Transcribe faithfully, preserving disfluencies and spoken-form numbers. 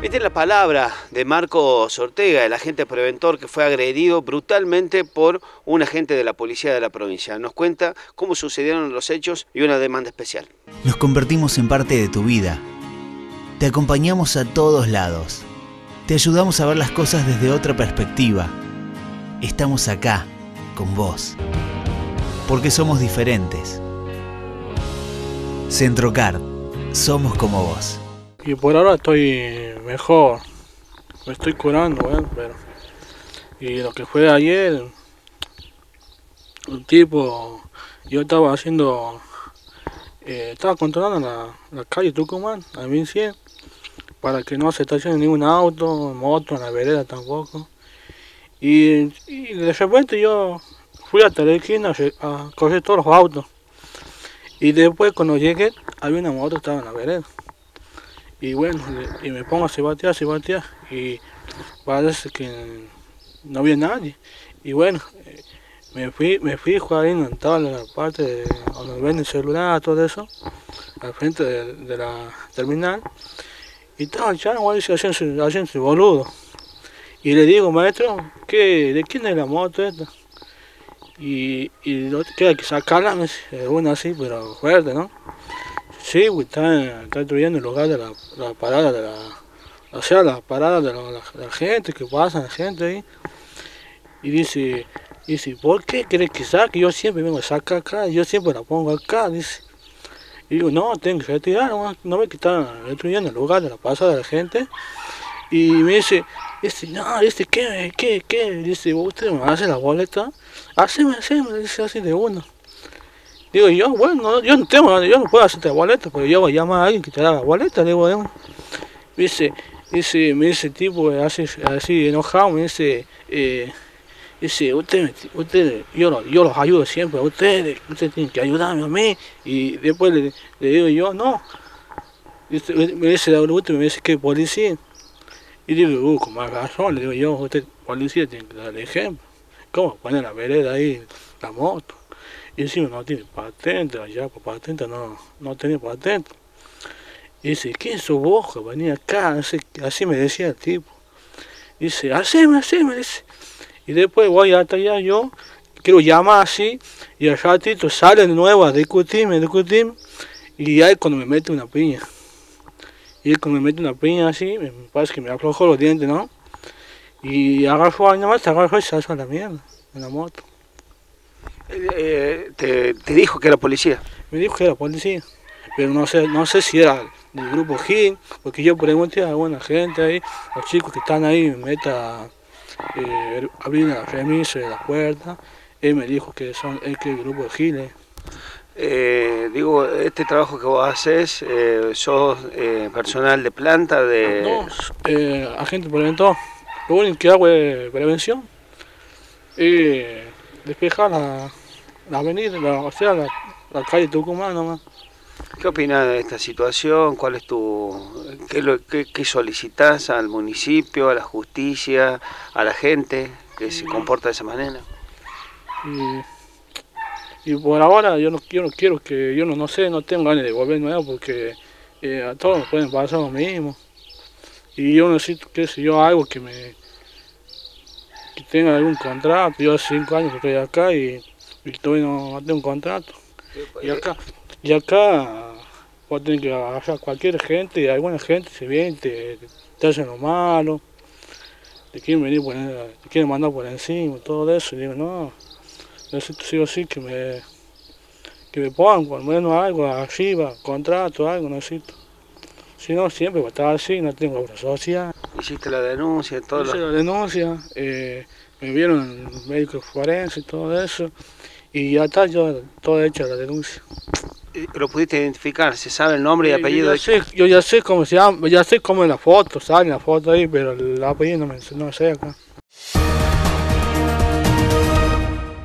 Esta es la palabra de Marcos Ortega, el agente preventor que fue agredido brutalmente por un agente de la policía de la provincia. Nos cuenta cómo sucedieron los hechos y una demanda especial. Nos convertimos en parte de tu vida. Te acompañamos a todos lados. Te ayudamos a ver las cosas desde otra perspectiva. Estamos acá, con vos. Porque somos diferentes. Centrocard, somos como vos. Y por ahora estoy mejor, me estoy curando, bueno, pero... Y lo que fue ayer, un tipo, yo estaba haciendo, eh, estaba controlando la, la calle Tucumán, a mil cien, para que no se estacione ningún auto, moto, en la vereda tampoco. Y, y de repente yo fui hasta la esquina a coger todos los autos. Y después cuando llegué, había una moto que estaba en la vereda. Y bueno, y me pongo a cibatear, cibatear, y parece que no había nadie. Y bueno, me fui, me fijo ahí en toda la parte de donde venden celular, todo eso, al frente de, de la terminal. Y estaba el chano ahí haciendo, haciendo su boludo. Y le digo, maestro, ¿qué, ¿de quién es la moto esta? Y, y lo que hay que sacarla, me dice, una así, pero fuerte, ¿no? Sí, está, está destruyendo el lugar de la, la parada de la, o sea, la parada de la, la, la gente, que pasa la gente ahí. Y dice, dice, ¿por qué querés que saque? Yo siempre vengo a sacar acá, yo siempre la pongo acá, dice. Y digo, no, tengo que retirar, no, no ve que está destruyendo el lugar de la pasada de la gente. Y me dice, dice, no, dice, ¿qué, qué, qué? Dice, ¿usted me hace la boleta? Haceme, haceme, dice así de uno. Digo yo, bueno, yo no tengo, yo no puedo hacerte boleta, pero yo voy a llamar a alguien que te haga boleta, le digo, ¿eh? Dice, dice, me dice el tipo así, así enojado, me dice, eh, dice, usted, usted, yo, lo, yo los ayudo siempre a ustedes, ustedes tienen que ayudarme a mí, y después le, le digo yo, no, dice, me dice la última, me dice que policía, y digo, uh, con más razón, le digo yo, usted policía tiene que darle ejemplo, ¿cómo poner la vereda ahí, la moto? Y encima no tiene patente, allá por patente no, no tenía patente. Y dice, ¿quién sos vos que venía acá? Así, así me decía el tipo. Y dice, haceme, haceme, dice. Y después voy hasta allá yo, quiero llamar así, y al ratito sale de nuevo a discutirme, discutirme, y ahí cuando me mete una piña. Y él cuando me mete una piña así, me parece que me aflojó los dientes, ¿no? Y agarró, nada más agarró y se alzó a la mierda, en la moto. Eh, te, te dijo que era policía. Me dijo que era policía, pero no sé, no sé si era del grupo Gil, porque yo pregunté a alguna gente ahí, los chicos que están ahí, me meta eh, abrir la remisa de la puerta, él me dijo que son es que el grupo de Gil. Eh. Eh, digo, este trabajo que vos haces, eh, sos eh, personal de planta, de... No, eh, agente preventor, lo único que hago es prevención, y despejar la, la avenida, la, o sea, la, la calle Tucumán nomás. ¿Qué opinas de esta situación? ¿Cuál es tu, qué, lo, qué, qué solicitas al municipio, a la justicia, a la gente que se comporta de esa manera? Y, y por ahora yo no, yo no quiero que, yo no, no sé, no tengo ganas de volver nuevo porque eh, a todos nos pueden pasar lo mismo. Y yo necesito, qué sé yo, algo que me que tenga algún contrato. Yo hace cinco años que estoy acá y, y todavía no, no tengo un contrato. Y acá, y acá vos tenés que agarrar a cualquier gente, y alguna gente se viene, te, te, te hacen lo malo, te quieren venir por, te quieren mandar por encima, todo eso, y digo, no, necesito sí o sí que me, que me pongan por lo menos algo arriba, contrato, algo necesito. Si no, siempre va a estar así, no tengo obra social. ¿Hiciste la denuncia? Todo Hice lo... la denuncia, eh, me vieron el médico forense y todo eso, y ya está yo toda hecha la denuncia. ¿Lo pudiste identificar? ¿Se sabe el nombre y apellido? Yo ya, sé, yo ya sé cómo se llama, ya sé cómo es la foto, sale la foto ahí, pero el apellido no me no sé acá.